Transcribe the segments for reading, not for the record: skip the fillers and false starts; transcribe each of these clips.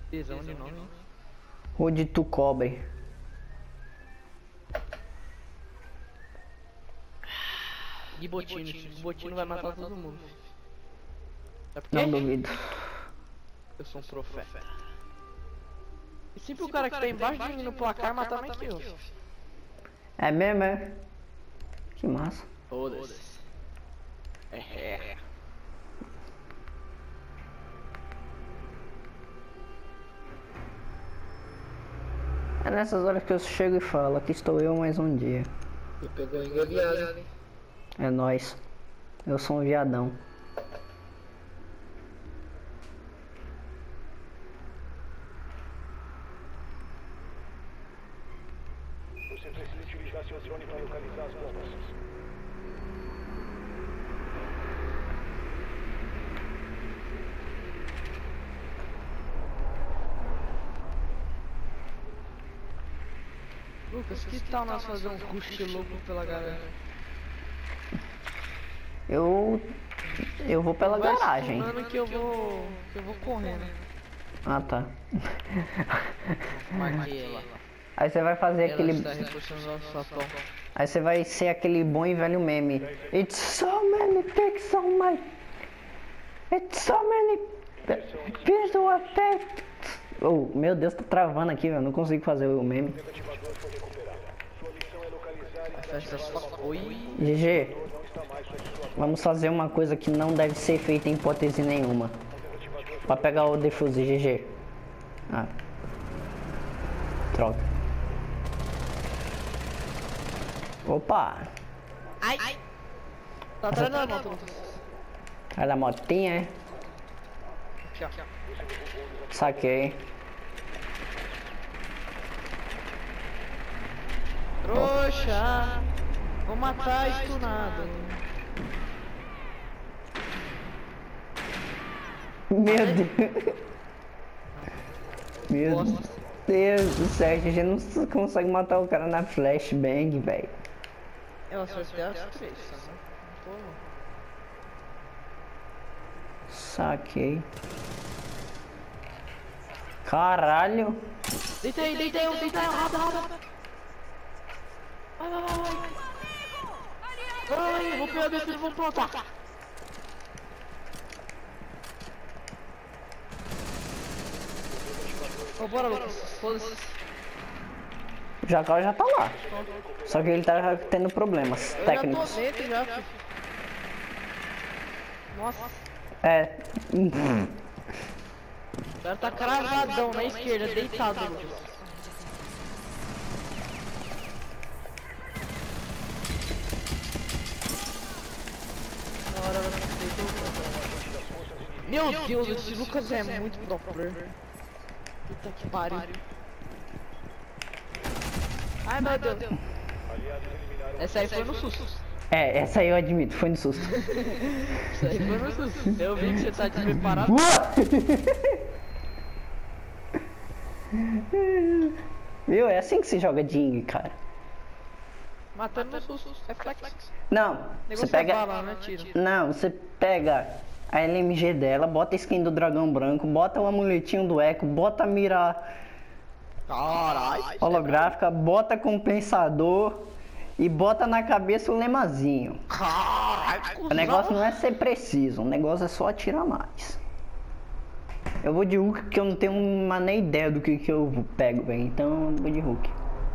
Tesão de nome. Onde tu cobre. E Botino. Botino vai matar todo mundo. É porque Não duvido. eu sou um profeta. E sempre o cara que tá embaixo de mim no placar matar mais que eu. É mesmo, é? Que massa. Foda-se. É. É nessas horas que eu chego e falo, aqui estou eu mais um dia. E pegou engabiado, hein? É nóis. Eu sou um viadão. Você precisa utilizar seu drone para localizar as bombas. Lucas, que tal nós fazer um rush louco pela galera? Eu vou pela Vai garagem. stunando que eu vou correndo. Ah, tá. Marquei ela. Aí você vai fazer Ela aquele... está reforçando nosso sapão. Aí você vai ser aquele bom e velho meme. It's so many pics on my... It's so many... Visual effects. Oh, meu Deus, tá travando aqui, velho. Não consigo fazer o meme. Desativador foi recuperado. Sua missão é localizar e Festa só. Oi. GG, não está mais sob sua vamos fazer uma coisa que não deve ser feita em hipótese nenhuma. desativador. Pra pegar o defuse, GG. Ah. Troca. Opa! Ai. Tá atrás da moto, Lucas. Olha a motinha, é? Aqui, ó. Saquei. Trouxa. Vou matar stunado. Meu Deus. Meu Deus do céu, a gente não consegue matar o cara na flashbang, velho. Eu acertei as três, sabe? Pô. Saquei. Caralho. Deitei, roda. Vai, vou pegar a defesa e vou plantar. Ô, bora, Lucas. Foda-se. O Jacal já tá lá. Só que ele tá tendo problemas Eu técnicos. já tô dentro, já, filho. Nossa, É. o cara tá cravadão na esquerda, deitado, Lucas. Na hora ela deitou. Meu Deus, esse Lucas é muito pro player. Puta que pariu. Ai, meu Deus. Essa aí foi no susto. É, essa aí eu admito, foi no susto. Essa aí foi no susto. Eu vi que você tá despreparado. Viu? É assim que se joga Ding, cara. Matando no susto. Reflexo. Não, você Negócio pega. é bala, né, tiro? Não, você pega a LMG dela, bota a skin do dragão branco, bota o amuletinho do Echo, bota a mira Caralho. holográfica, bota compensador e bota na cabeça o lemazinho. Caralho, O negócio não é ser preciso, o negócio é só atirar mais. Eu vou de Hulk porque eu não tenho uma nem ideia do que eu pego, velho. Então eu vou de Hulk.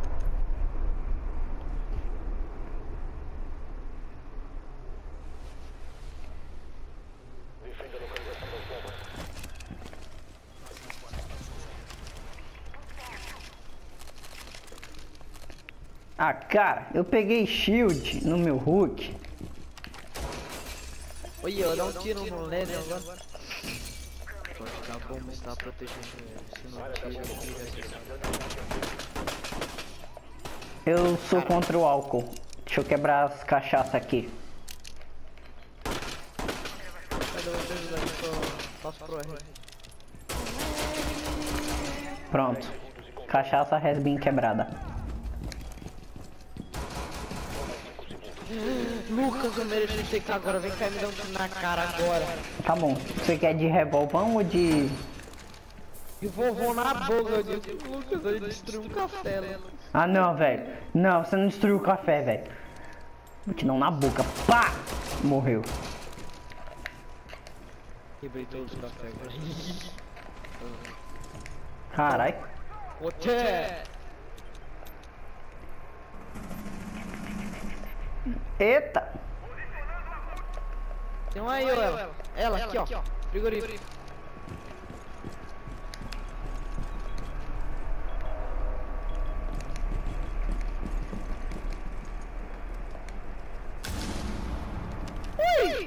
Defenda a localização das bombas. Ah, cara, eu peguei shield no meu Hulk. Oi, eu dá um tiro no Leather agora. Pode ficar bom, mas tá protegendo ele. Se não tira, Eu sou contra o álcool. Deixa eu quebrar as cachaças aqui. Cadê o ajudar aí? Passo pro R. Pronto. Cachaça has been quebrada. Lucas, eu mereço TK agora. Vem cá e me dá um tiro na cara agora. Tá bom. Você quer de revolvão ou de E vovô na boca de Lucas, ele destruiu um café, Lucas. Ah não, velho. Não, você não destruiu o café, velho. Vou te dar um na boca. Pá! Morreu. Quebrei todos os cafés, velho. Carai. Oté! Eita! Tem uma aí, ó, ela aqui, ó. Frigorífico. Ui!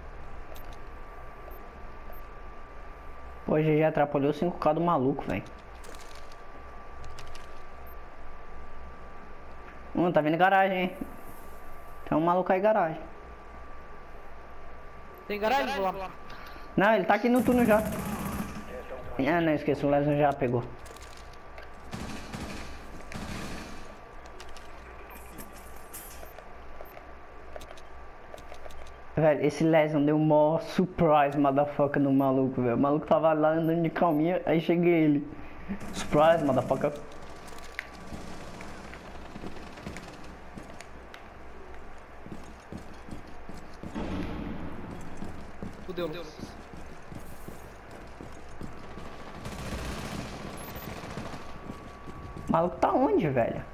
Pô, já atrapalhou o 5K do maluco, velho. Tá vindo garagem, hein? Tem um maluco aí garagem. Tem garagem lá? Não, ele tá aqui no túnel já. Ah, não, esqueci, o Lesão já pegou. Velho, esse Lesão deu mó surprise, motherfucker, no maluco, velho. O maluco tava lá andando de calminha, aí cheguei ele. Surprise, motherfucker. Fudeu, Lucas. O maluco tá onde, velho?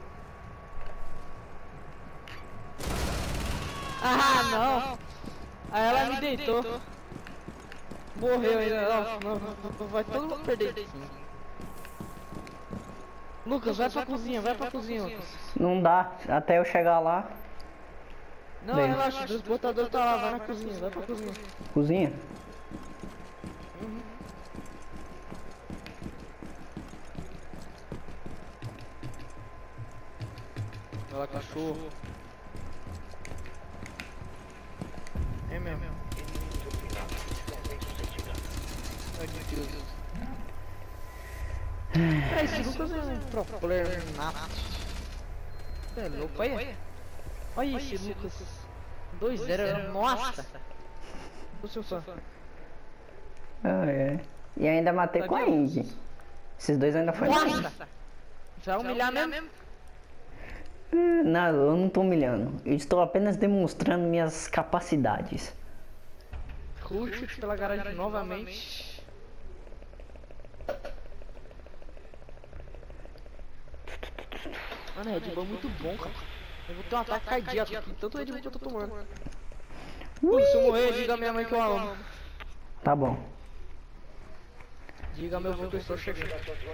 Ah, não! Aí ela me deitou. Morreu ainda. Não, vai todo mundo perder aqui. Lucas, vai pra cozinha, Lucas. Não dá, até eu chegar lá. Não, Bem. relaxa, o transportador tá lá, vai na cozinha, vai pra cozinha. Cozinha? Vai lá, cachorro. É mesmo. Ai, meu Deus. Esse Lucas é um pro player nato. É louco, olha. Olha esse Lucas. 2-0, nossa. O seu fã. Ah, é. E ainda matei com a Indy. Esses dois ainda foram. Nossa! Vai humilhar mesmo? Não, eu não tô humilhando. Eu estou apenas demonstrando minhas capacidades. Rush pela garagem novamente. Mano, Red Bull é muito bom, cara. Eu vou ter um ataque cardíaco aqui, tanto Red Bull que eu tô tomando. Se eu morrer, diga a minha mãe que eu a amo. Tá bom. Diga a meu avô que eu estou chegando.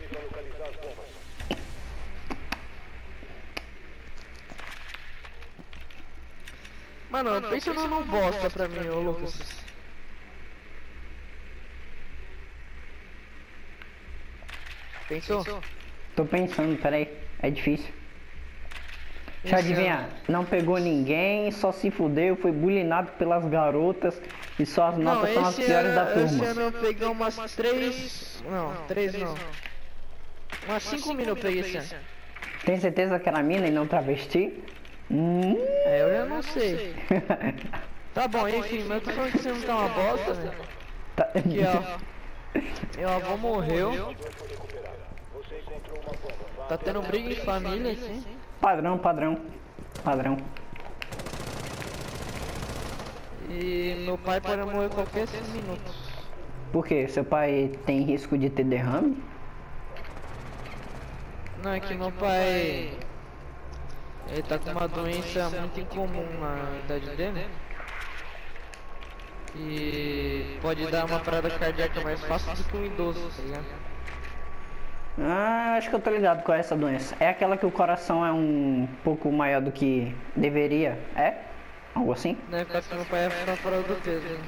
Mano, pensa num bosta pra mim, ô Lucas. Pensou? Tô pensando, peraí. É difícil. Deixa eu adivinhar. Não pegou ninguém, só se fudeu, foi bulinado pelas garotas e só as notas são as piores da turma. Esse ano eu peguei umas 3... Não, 3 não. Umas 5 minas eu peguei esse ano. Tem certeza que era mina e não travesti? É, eu já não sei. Tá bom, enfim, mas eu tô falando que você não tá uma bosta, né? Tá. Aqui, ó. Meu avô morreu. Tá tendo briga em família, assim. Padrão, padrão. Padrão. E meu pai pode morrer qualquer 5 minutos. Por quê? Seu pai tem risco de ter derrame? Não, é que meu pai... Ele tá com uma doença muito incomum na idade dele. E pode dar uma parada cardíaca mais fácil do que um idoso, tá ligado? Ah, acho que eu tô ligado com essa doença. É aquela que o coração é um pouco maior do que deveria, é? Algo assim? Não é por causa que meu pai é fora do peso. Né?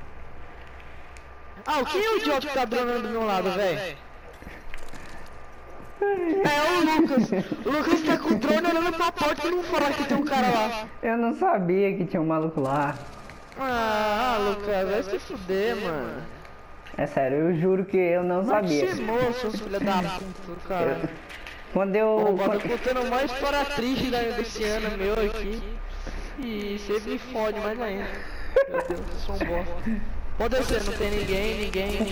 Ah, o que é o idiota que tá dronando do meu lado, velho? É o Lucas. O Lucas tá com o drone olhando pra porta e não fala que tem um cara lá. Eu não sabia que tinha um maluco lá. Ah, Lucas, vai se fuder, mano. É sério, eu juro que eu não sabia. Você moço, filho da puta, cara. Quando eu... Tô contando mais história triste desse ano meu aqui. E você me fode mais ainda. Meu Deus, eu sou um bosta. Pode descer, não tem ninguém.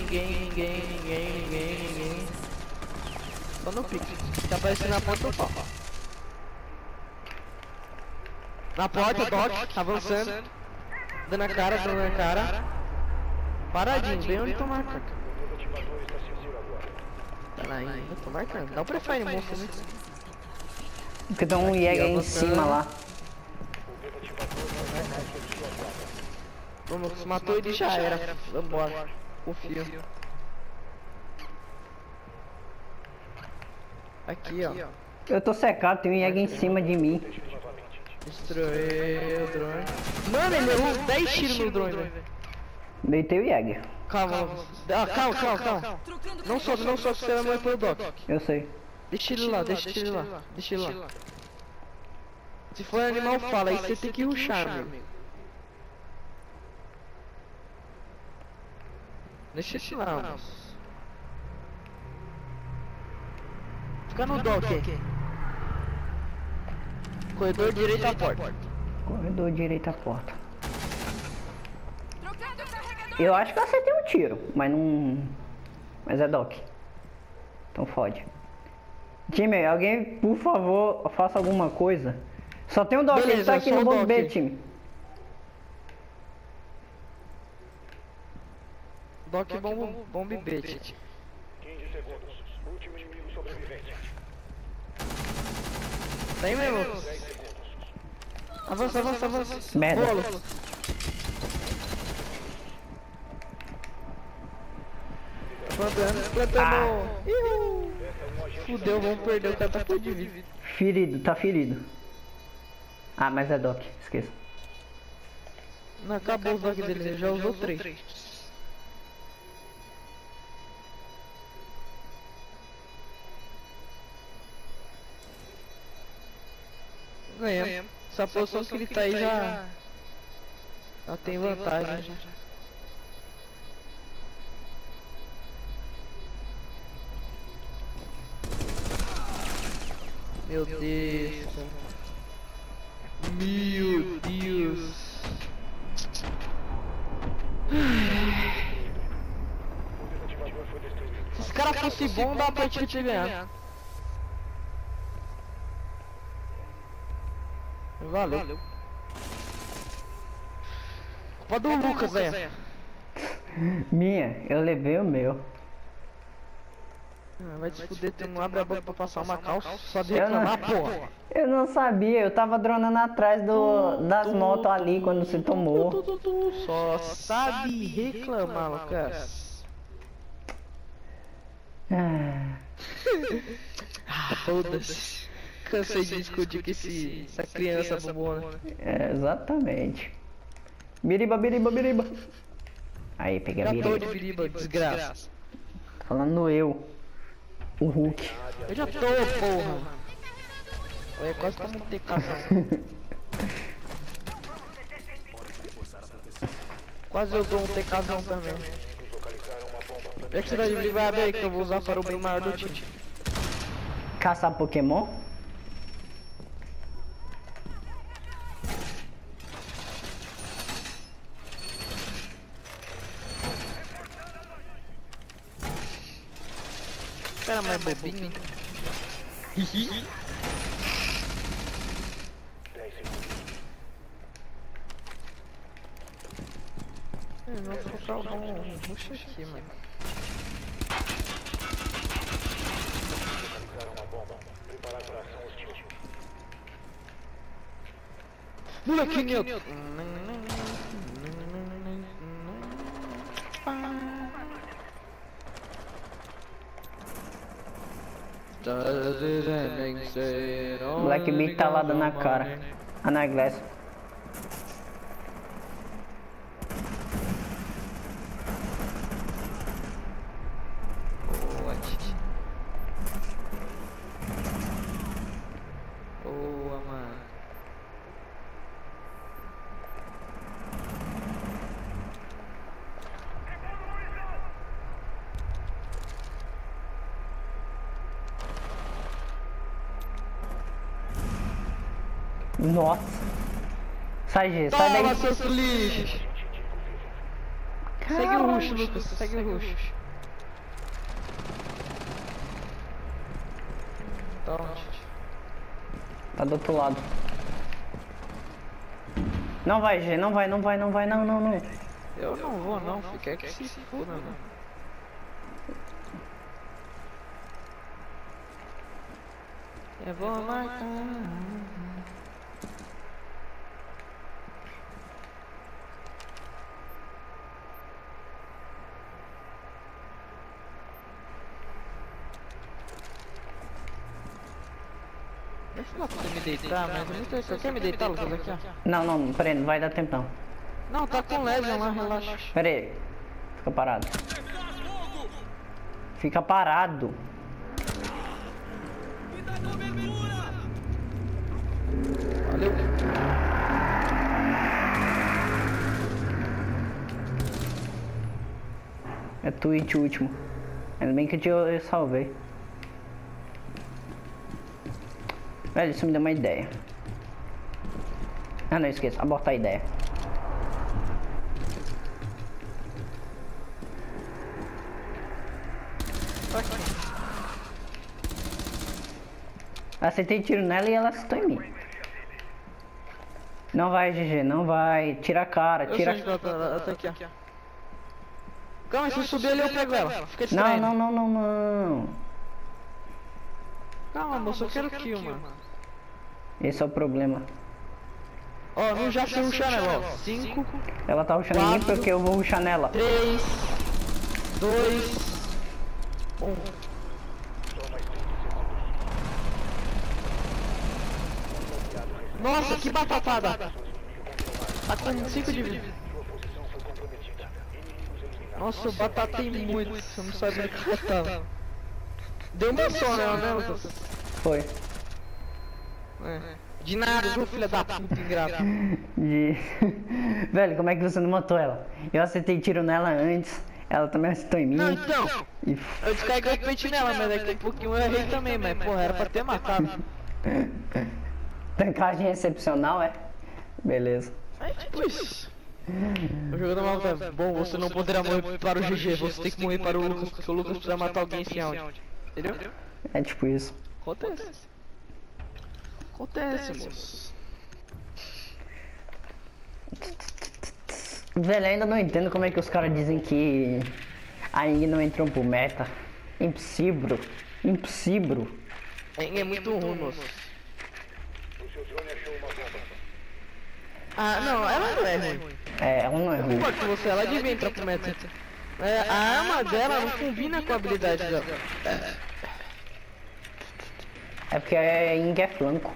Só no pique. Tá aparecendo na porta do pau. Na porta, Doc, avançando. Dando a cara. Paradinho, bem onde tô marcando. Peraí, eu tô marcando. Dá o prefere, moço, né? Porque tem um Jäger em cima lá. Vamos, matou ele já era. Vambora. Confio. Aqui, ó. Eu tô secado, tem um Jäger em cima de mim. Destruiu o drone. Mano, ele errou 10 tiros no drone, velho. Deitei o Jäger. Calma, calma. Não sobe, que você vai morrer pelo Doc. Eu sei. Deixa ele lá. Se for animal, fala, aí você tem que rushar, meu. Deixa ele lá, moço. Fica no Doc aí. Corredor direito à porta. Corredor direito à porta. Eu acho que eu acertei um tiro, mas não... Mas é Doc. Então fode. Time, alguém, por favor, faça alguma coisa. Só tem um Doc, ele tá aqui no bomb B, time. Doc bomb B, time. 15 segundos. Último inimigo sobrevivente. Tem mesmo. 10 segundos. Avança. Merda. Bolo. Plantando. Fudeu, vamos perder, o cara tá todo de vida. Ferido, tá ferido. Ah, mas é Doc, esqueça. Não, acabou os Doc dele, ele já usou 3. Ganhamos. Essa posição que ele tá aí já tem vantagem. Já. Meu Deus. Meu Deus. Se os caras fossem bons, dá pra gente ganhar. Valeu. Culpa do Lucas, velho. Minha, eu levei o meu. Vai te fuder, tu não abre a boca pra passar uma calça só de reclamar, porra. Eu não sabia, eu tava dronando atrás das motos ali quando você tomou. Só sabe reclamar, Lucas. Foda-se. Cansei de discutir com essa criança bobona. É, exatamente. Biriba. Aí, peguei a Já tô de biriba. biriba, desgraça. Falando eu. O Hulk. Eu já tô, porra. Olha, quase como um TKzão. Quase eu dou um TKzão também. É que você vai de biriba aí que eu vou usar para o bem maior do time. Caçar Pokémon? Cara mais bobinho. 10 segundos. Vou colocar um rush aqui, mano. Localizaram uma bomba. Preparar para ação hostil. Molequinho! Black Beat tá lá dando na cara. Ana Glass. Boa, mano. Nossa. Sai, G, sai daí. Toma, seus lixos! Segue o rush, Lucas. Segue o rush. Tá onde? Tá do outro lado. Não vai, G, não vai, não. Eu não vou não, fica que se foda, mano. Eu vou marcar. Deixa eu poder me deitar, mas é muito isso. Você quer me deitar, Lucas, aqui, ó? Não, peraí, não vai dar tempo não. Não, tá com Legion lá, relaxa. Pera aí. Fica parado. Fica parado. Valeu. É tweet o último. Ainda bem que eu salvei. Velho, isso me deu uma ideia. Ah, não esqueça. Abortar a ideia. Acertei tiro nela e ela acertou em mim. Não vai, GG, não vai. Tira a cara, tira a cara. Ela tá aqui, ó. Calma, se eu subir ali eu pego ela. Fica distraindo. Não. Calma, moço, eu quero kill, mano. Esse é o problema. Ó, não já se rushar nela, ó. 5, Ela tá rushando em mim porque eu vou rushar nela. 3, 2, 1. Nossa, que batatada! Tá com 5 de vida. Nossa, eu batatei muito, você não sabia que eu tava. Deu uma só nela, né, Lucas? Foi. É. De nada, viu, filha da puta ingrata. Velho, como é que você não matou ela? Eu acertei tiro nela antes, ela também acertou em mim. Não, então, E... eu descarguei o pente nela, mas daqui a pouquinho eu errei também, mas porra, era pra ter matado. Tancagem excepcional, é? Beleza. É tipo isso. O jogador mal é bom, você não poderá morrer para o GG, você tem que morrer para o Lucas, porque o Lucas precisa matar alguém sem áudio. Entendeu? É tipo isso. Acontece. Acontece, moço. Velho, ainda não entendo como é que os caras dizem que a Ing não entrou pro meta. Impossível. É muito ruim, moço. O seu drone achou uma bomba. Ah, não, ela não é ruim. É, ela não é Não ruim. importa com você, ela devia entrar pro meta. É, a arma dela não combina com a habilidade dela. É porque a Ing é flanco.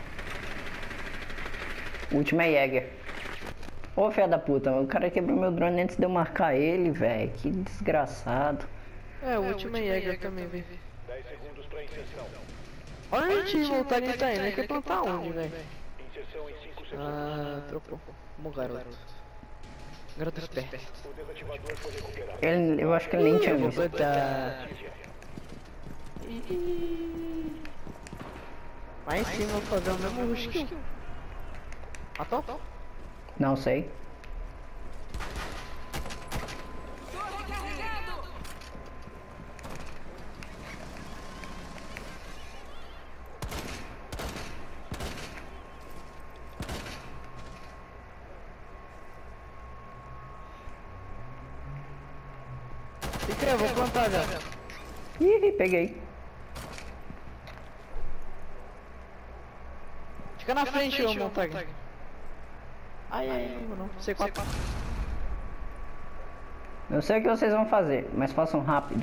O último é Jäger. Ô filha da puta, o cara quebrou meu drone antes de eu marcar ele, velho. Que desgraçado. É, o último é Jäger também, velho. 10 segundos pra inserção. Olha a gente voltar e tá aí, né? Quer plantar onde, velho? Inserção em 5 segundos. Ah, trocou. Bom garoto. Garoto esperto. O desativador foi recuperado. Eu acho que ele nem tinha Eu vou visto. plantar. Lá em cima eu vou fazer o mesmo rush que eu. Matou? Não sei. Fica aí, eu vou plantar já. Ih, peguei. Fica na frente, ô Montag. Ai, não vou não. C4. Eu sei o que vocês vão fazer, mas façam rápido.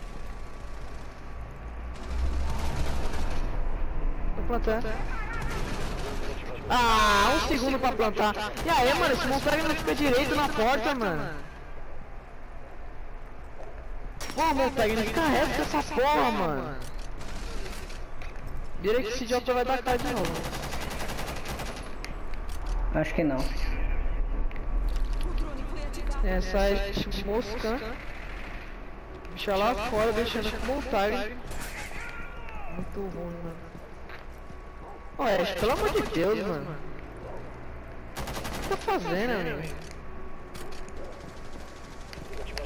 Vou plantar. Ah, 1 segundo pra plantar. E aí, mano, esse Montag não fica direito na porta, mano. Pô, Montag, não fica reto com essa porra, mano. Direito que esse idiota vai dar cara de novo. Acho que não. É, sai mosca. Bicha lá fora, deixando com Montag. Muito ruim, mano. Olha, pelo amor de Deus, mano. O que tá fazendo, amigo?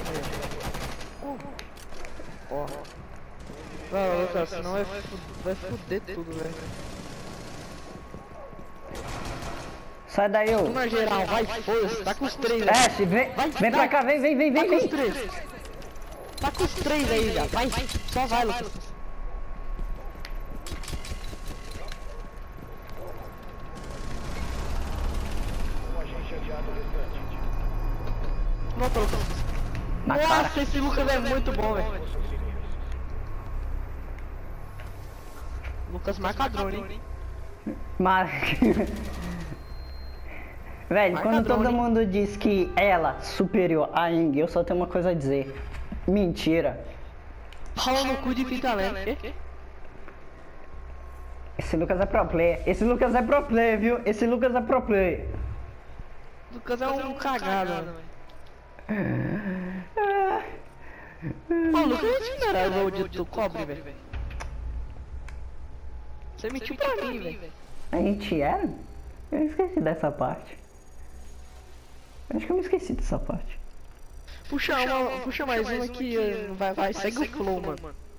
Ó. Vai, Lucas, senão vai fuder tudo, velho. Sai daí, ô. Na geral, vai, foda-se, tá com os três aí. Ash, vem pra cá, vem. Tá com os três. Tá com os três aí já, vai, só vai, Lucas. Um agente adiado ao restante. Volta, Lucas. Na cara. Nossa, esse Lucas é muito bom, velho. Lucas marca drone, hein? Mas... Velho, Marca quando todo drone. mundo diz que ela superior a Ing, eu só tenho uma coisa a dizer. Mentira. Pau no cu de fita lenta. Esse Lucas é pro player. Esse Lucas é pro player, viu? Esse Lucas é pro player. Lucas é um cagado, velho. Ô, Lucas, esse não era o dito do cobre, velho. Você mentiu pra mim, velho. A gente era? Eu esqueci dessa parte. Acho que eu me esqueci dessa parte. Puxa mais uma que vai, segue o flow, mano.